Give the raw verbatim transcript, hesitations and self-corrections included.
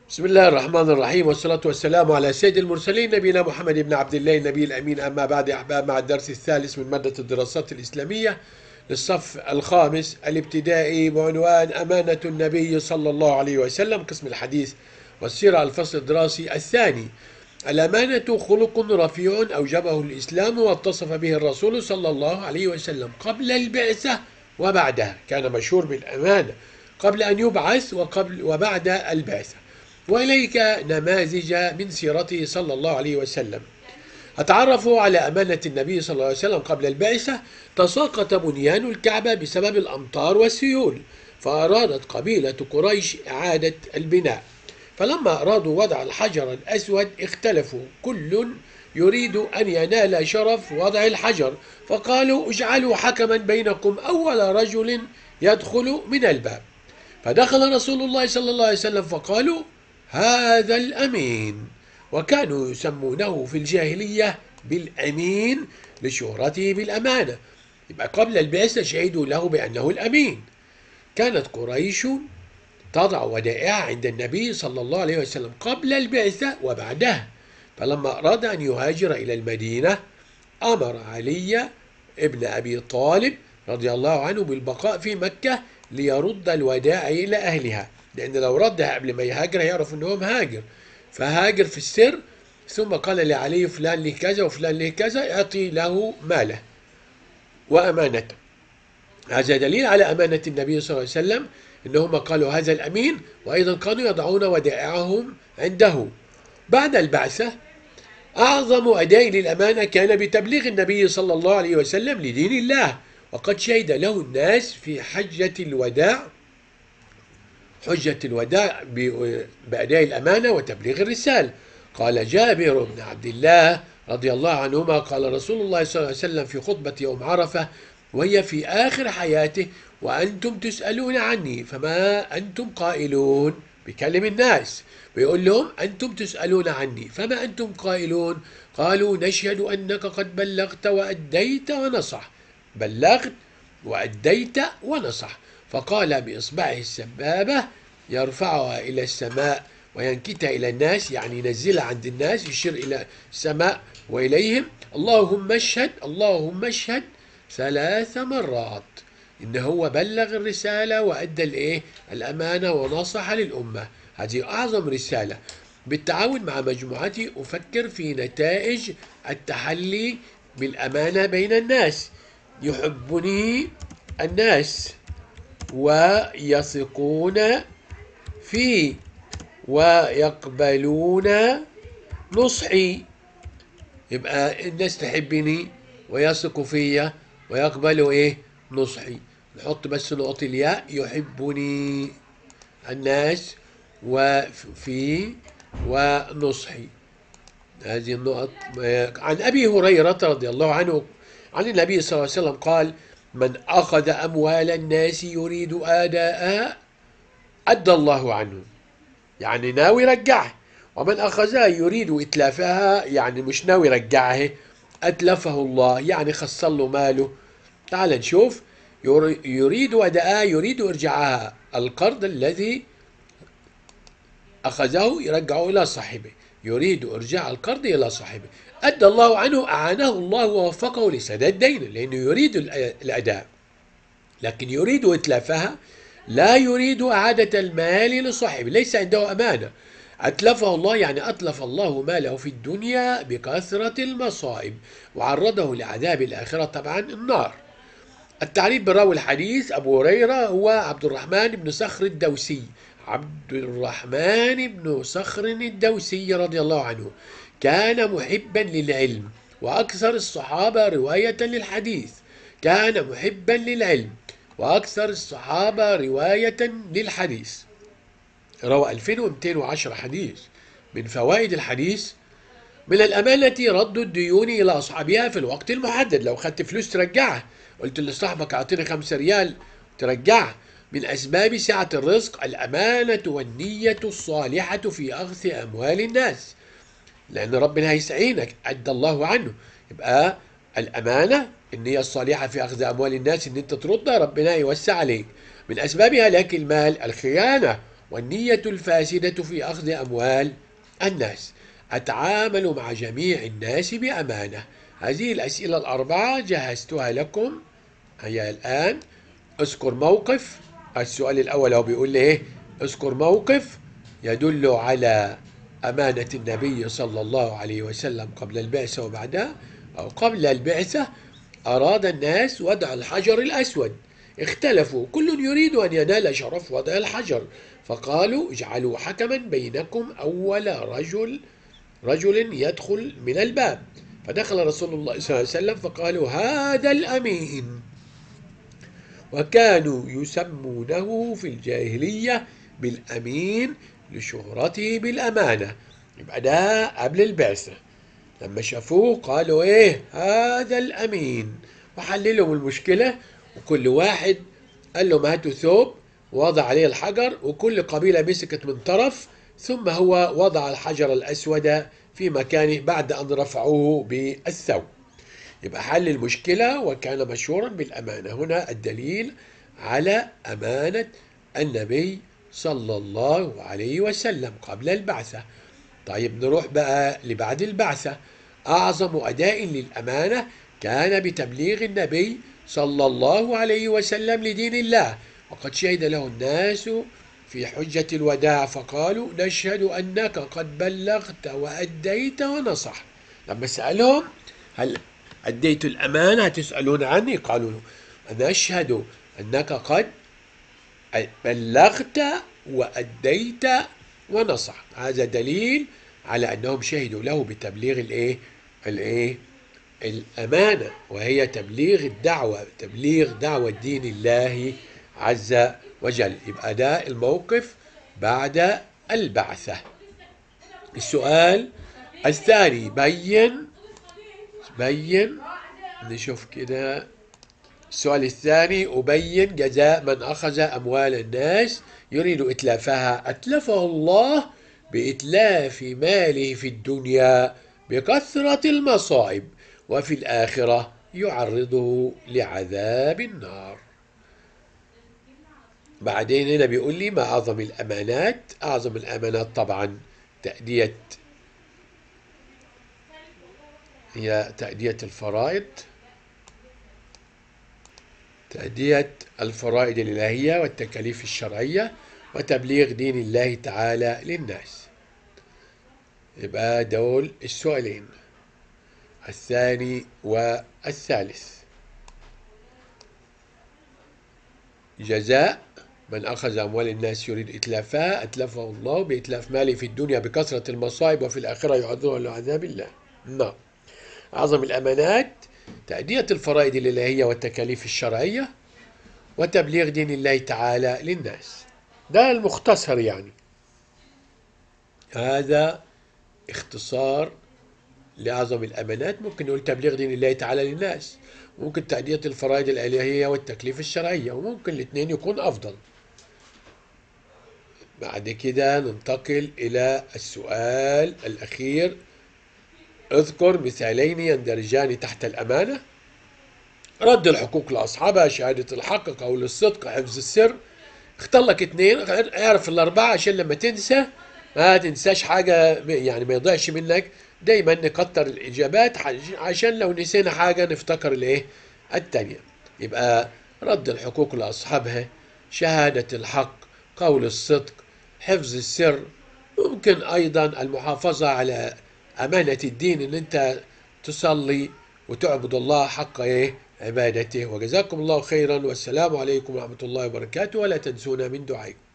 بسم الله الرحمن الرحيم، والصلاة والسلام على سيد المرسلين نبينا محمد بن عبد الله النبي الأمين. أما بعد يا أحباب، مع الدرس الثالث من مادة الدراسات الإسلامية للصف الخامس الابتدائي بعنوان أمانة النبي صلى الله عليه وسلم، قسم الحديث والسيرة، الفصل الدراسي الثاني. الأمانة خلق رفيع أوجبه الإسلام واتصف به الرسول صلى الله عليه وسلم قبل البعثة وبعدها. كان مشهور بالأمانة قبل أن يبعث وقبل وبعد البعثة. وإليك نماذج من سيرته صلى الله عليه وسلم. أتعرف على أمانة النبي صلى الله عليه وسلم قبل البعثة. تساقط بنيان الكعبة بسبب الأمطار والسيول، فأرادت قبيلة قريش إعادة البناء. فلما أرادوا وضع الحجر الأسود اختلفوا، كل يريد أن ينال شرف وضع الحجر، فقالوا: اجعلوا حكما بينكم أول رجل يدخل من الباب. فدخل رسول الله صلى الله عليه وسلم فقالوا: هذا الأمين. وكانوا يسمونه في الجاهلية بالأمين لشهرته بالأمانة. يبقى قبل البعثة شهدوا له بأنه الأمين. كانت قريش تضع ودائعها عند النبي صلى الله عليه وسلم قبل البعثة وبعدها. فلما أراد أن يهاجر إلى المدينة أمر علي ابن أبي طالب رضي الله عنه بالبقاء في مكة ليرد الودائع إلى أهلها، لأن لو ردها قبل ما يهاجر هيعرف أنه مهاجر. فهاجر في السر، ثم قال لعلي: فلان له كذا وفلان له كذا، يعطي له ماله وأمانته. هذا دليل على أمانة النبي صلى الله عليه وسلم، إنهم قالوا هذا الأمين، وأيضا كانوا يضعون ودائعهم عنده. بعد البعثة أعظم أداء للأمانة كان بتبليغ النبي صلى الله عليه وسلم لدين الله، وقد شهد له الناس في حجة الوداع حجة الوداع بأداء الأمانة وتبليغ الرسالة. قال جابر بن عبد الله رضي الله عنهما: قال رسول الله صلى الله عليه وسلم في خطبة يوم عرفة وهي في آخر حياته: وأنتم تسألون عني فما أنتم قائلون. بيكلم الناس ويقول لهم: أنتم تسألون عني فما أنتم قائلون. قالوا: نشهد أنك قد بلغت وأديت ونصح. بلغت وأديت ونصح. فقال بإصبعه السبابة يرفعها إلى السماء وينكتها إلى الناس، يعني ينزلها عند الناس، يشير إلى السماء وإليهم: اللهم اشهد اللهم اشهد ثلاث مرات إن هو بلغ الرسالة وأدى الإيه؟ الأمانة ونصح للأمة. هذه أعظم رسالة. بالتعاون مع مجموعتي أفكر في نتائج التحلي بالأمانة بين الناس. يحبني الناس ويثقون في ويقبلون نصحي. يبقى الناس تحبني ويثقوا فيا ويقبلوا ايه؟ نصحي. نحط بس نقطة الياء: يحبني الناس وفي ونصحي. هذه النقط. عن أبي هريرة رضي الله عنه عن النبي صلى الله عليه وسلم قال: من أخذ أموال الناس يريد أداءها أدى الله عنه، يعني ناوي يرجعها. ومن أخذها يريد إتلافها، يعني مش ناوي يرجعها، أتلفه الله، يعني خسر له ماله. تعال نشوف. يريد أداءها يريد إرجاعها، القرض الذي أخذه يرجعه إلى صاحبه. يريد إرجاع القرض إلى صاحبه. أدى الله عنه، أعانه الله ووفقه لسداد دينه، لأنه يريد الأداء. لكن يريد إتلافها، لا يريد إعادة المال لصاحبه، ليس عنده أمانة. أتلفه الله يعني أتلف الله ماله في الدنيا بكثرة المصائب، وعرضه لعذاب الآخرة، طبعا النار. التعريف براوي الحديث: أبو هريرة هو عبد الرحمن بن صخر الدوسي. عبد الرحمن بن صخر الدوسي رضي الله عنه كان محبا للعلم، وأكثر الصحابة رواية للحديث. كان محبا للعلم وأكثر الصحابة رواية للحديث. روى ألفين ومئتين وعشرة حديث. من فوائد الحديث: من الأمانة رد الديون إلى أصحابها في الوقت المحدد. لو خدت فلوس ترجعها، قلت لصاحبك أعطيني خمسة ريال ترجعها. من أسباب سعة الرزق الأمانة والنية الصالحة في أخذ أموال الناس، لأن ربنا هيسعينك. أدى الله عنه. يبقى الأمانة النية الصالحة في أخذ أموال الناس، إن أنت تردها، ربنا يوسع عليك. من أسباب هلاك المال الخيانة والنية الفاسدة في أخذ أموال الناس. أتعامل مع جميع الناس بأمانة. هذه الأسئلة الأربعة جهزتها لكم. هي الآن اذكر موقف. السؤال الأول هو بيقول لي إيه؟ اذكر موقف يدل على أمانة النبي صلى الله عليه وسلم قبل البعثة وبعدها. أو قبل البعثة أراد الناس وضع الحجر الأسود، اختلفوا، كل يريد أن ينال شرف وضع الحجر، فقالوا اجعلوا حكما بينكم أول رجل رجل يدخل من الباب. فدخل رسول الله صلى الله عليه وسلم فقالوا هذا الأمين، وكانوا يسمونه في الجاهلية بالأمين لشهرته بالأمانة. يبقى ده قبل البعثة، لما شافوه قالوا ايه هذا الأمين، وحللهم المشكلة، وكل واحد قال له هاتوا ثوب ووضع عليه الحجر، وكل قبيلة مسكت من طرف، ثم هو وضع الحجر الأسود في مكانه بعد أن رفعوه بالثوب. يبقى حل المشكلة وكان مشهورا بالأمانة. هنا الدليل على أمانة النبي صلى الله عليه وسلم قبل البعثة. طيب نروح بقى لبعد البعثة. أعظم أداء للأمانة كان بتبليغ النبي صلى الله عليه وسلم لدين الله، وقد شهد له الناس في حجة الوداع فقالوا نشهد أنك قد بلغت وأديت ونصحت. لما سألهم هل أديت الأمانة تسألون عني؟ قالوا نشهد أنك قد بلغت وأديت ونصحت. هذا دليل على أنهم شهدوا له بتبليغ الإيه؟ الإيه؟ الأمانة، وهي تبليغ الدعوة، تبليغ دعوة دين الله عز وجل. يبقى ده الموقف بعد البعثة. السؤال الثاني بين بين نشوف كده. السؤال الثاني أبين جزاء من أخذ أموال الناس يريد إتلافها، أتلفه الله بإتلاف ماله في الدنيا بكثرة المصائب، وفي الآخرة يعرضه لعذاب النار. بعدين هنا بيقول لي ما أعظم الأمانات. أعظم الأمانات طبعا تأدية هي تأدية الفرائض، تأدية الفرائض الإلهية والتكاليف الشرعية، وتبليغ دين الله تعالى للناس. يبقى دول السؤالين الثاني والثالث. جزاء من أخذ أموال الناس يريد إتلافها أتلفه الله بإتلاف ماله في الدنيا بكثرة المصائب، وفي الآخرة يعرضه لعذاب الله. نعم. أعظم الأمانات تأدية الفرائض الإلهية والتكاليف الشرعية، وتبليغ دين الله تعالى للناس. ده المختصر يعني. هذا اختصار لأعظم الأمانات. ممكن نقول تبليغ دين الله تعالى للناس، ممكن تأدية الفرائض الإلهية والتكليف الشرعية، وممكن الاثنين يكون أفضل. بعد كده ننتقل إلى السؤال الأخير. اذكر مثالين يندرجان تحت الأمانة. رد الحقوق لأصحابها، شهادة الحق، قول الصدق، حفظ السر. اختار لك اثنين، اعرف الأربعة عشان لما تنسى ما تنساش حاجة، يعني ما يضيعش منك. دايما نكتر الإجابات عشان لو نسينا حاجة نفتكر الإيه التانية. يبقى رد الحقوق لأصحابها، شهادة الحق، قول الصدق، حفظ السر. ممكن أيضا المحافظة على أمانة الدين، إن أنت تصلي وتعبد الله حق إيه عبادته. وجزاكم الله خيرا، والسلام عليكم ورحمة الله وبركاته، ولا تنسونا من دعائكم.